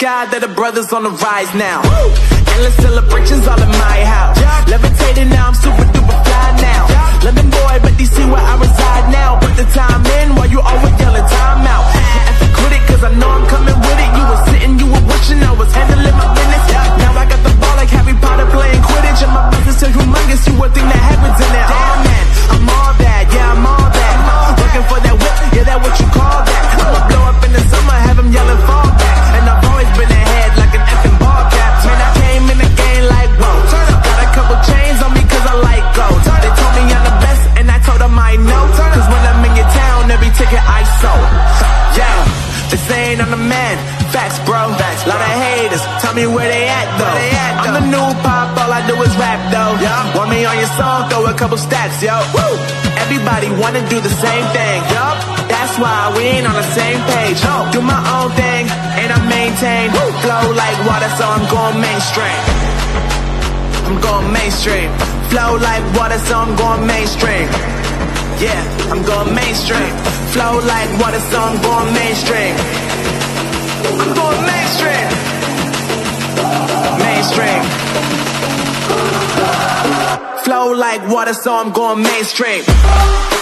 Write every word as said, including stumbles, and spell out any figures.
God that the brothers on the rise now. Woo! Endless celebrations all in my house. Yeah. Levitating now, I'm super duper fly now. Yeah. London boy, but D C where I reside now. Put the time in while you always yelling time out. And to quit it, cause I know I'm coming with it. You were sitting, you were wishing I was handling my business. Yeah. Now I got the ball like Harry Potter playing Quidditch. And my business is humongous, you would think that happens in there. Oh man, I'm all that, yeah, I'm all that. Looking for that whip, yeah, that what you call that. I'ma blow up in the summer, have them yelling fall back. And I've always been ahead like an effing ball cap. Man, I came in the game like, whoa. Got a couple chains on me cause I like gold. They told me I'm the best and I told them I know. Cause when I'm in your town, every ticket I sold. Yeah, they saying I'm the man. Facts, bro. Facts, lot of haters. Tell me where they at though. They at, though. I'm the new pop, all I do is rap though. Yeah. Want me on your song, throw a couple stacks, yo. Woo! Everybody wanna do the same thing, yo. That's why we ain't on the same page. No. Do my own thing, and I maintain. Woo. Flow like water, so I'm going mainstream. I'm going mainstream. Flow like water, so I'm going mainstream. Yeah, I'm going mainstream. Flow like water, so I'm going mainstream. I'm going mainstream. Mainstream. Flow like water, so I'm going mainstream.